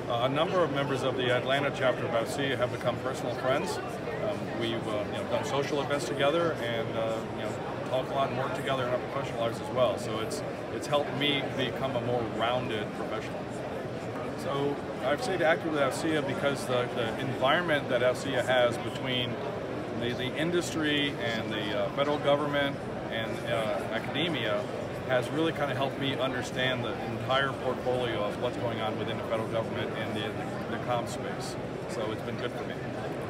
A number of members of the Atlanta chapter of AFCEA have become personal friends. We've done social events together and talk a lot and work together in our professional lives as well. So it's helped me become a more rounded professional. So I've stayed active with AFCEA because the environment that AFCEA has between the industry and the federal government and academia has really kind of helped me understand the entire portfolio of what's going on within the federal government and the comm space. So it's been good for me.